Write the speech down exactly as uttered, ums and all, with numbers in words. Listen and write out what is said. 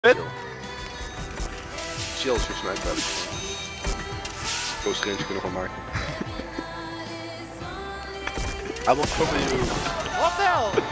Chill. Chill als je sniper hebt. Ghost range kunnen we van maken. I will cover you. What the hell?